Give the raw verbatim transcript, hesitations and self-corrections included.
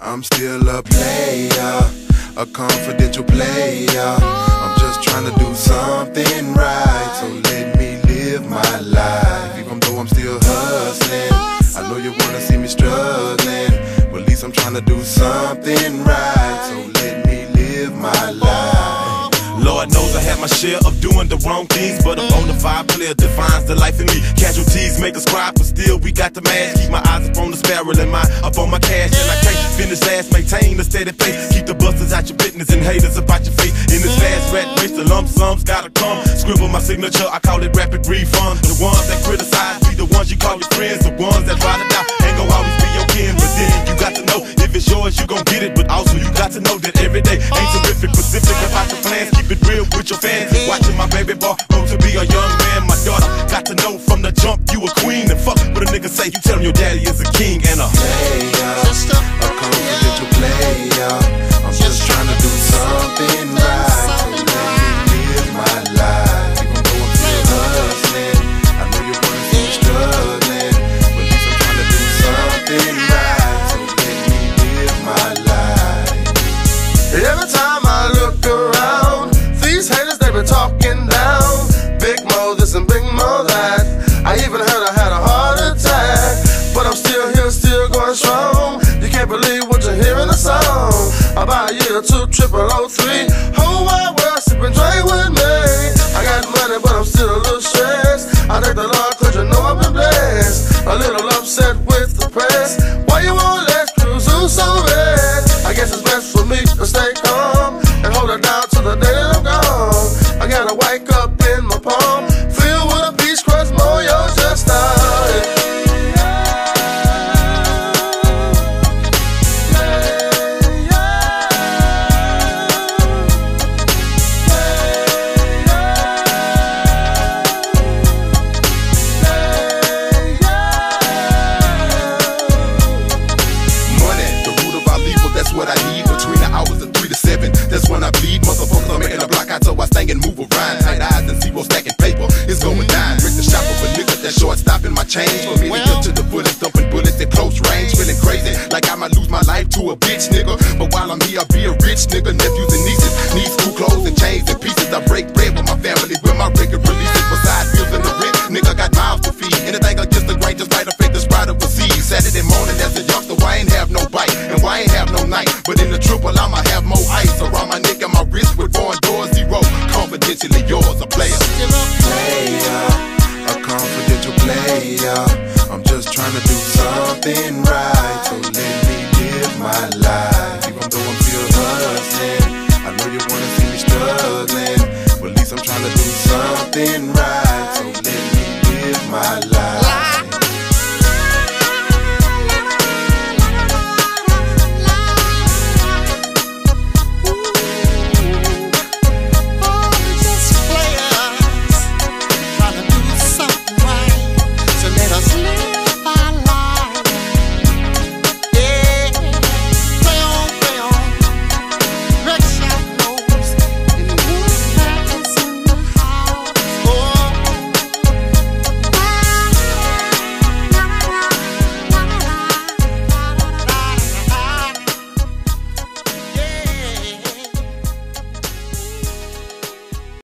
I'm still a player, a confidential player. I'm just trying to do something right, so let me live my life. Even though I'm still hustling, I know you wanna see me struggling, but at least I'm trying to do something right, so let me live my life. Lord knows I had my share of doing the wrong things, but a bona fide player defines the life in me. Casualties make us cry, but still we got the mask. Keep my eyes up on the sparrow and my up on my cash, and I can't finish last. Maintain a steady pace, keep the busters out your business and haters about your face. In this fast rat race, the lump sums gotta come. Scribble my signature, I call it rapid refund. The ones that criticize be the ones you call your friends, the ones that ride it out ain't gon' always be your kin. But then you got to know if it's yours, you gon' get it. But also you got to know that every day ain't terrific. Specific about the plans, keep it real with your fans. Watching my baby boy grow to be a young man. My daughter got to know from the jump you a queen. And fuck what a nigga say, you tell him your daddy is a king and a player, a confidential player. I'm just trying to do something right, so let me live my life. Even though I'm still hustling, I know you wanna see me struggling, but at least I'm trying to do something right, so let me live my life. Every time I look around, these haters, they been talking down. Big Mo this and Big Mo that. I even heard I had a heart attack, but I'm still here, still going strong. You can't believe what you hear in the song. About a year or two, triple oh three. Whole wide world sipping, drink with me. I got money, but I'm still a little stressed. I thank the Lord, cause you know I've been blessed. A little upset with the press. Why you won't let Cruz so red? I guess it's best for me to stay calm and hold it down till the day that I'm gone. I gotta wake up in my palm, filled with a beach crust, Moyo just started. That's what I need between the hours of three to seven. That's when I bleed. Motherfuckers are making a block out, so I stand and move around. Tight eyes and zero stacking paper. It's going down. Break the shop of a nigga that short stopping my change. For me to get to the bullets, dumping bullets at close range. Feeling crazy, like I might lose my life to a bitch nigga. But while I'm here, I'll be a rich nigga. Nephews and nieces need school clothes and chains and pieces. I break bread with my family with my regular releases. Besides bills and the rent, nigga got miles to feed. Anything against the grain, just write a fake, the sprite of a seed. Saturday morning as a youngster, I ain't have no bite and why I ain't have no night. But in the triple, I'ma have more ice around my neck and my wrist with foreign doors zero. Confidentially yours, a player. Player, a confidential player. I'm just trying to do something right, so let me live my life. Even though I'm still hustling, I know you wanna see me struggling,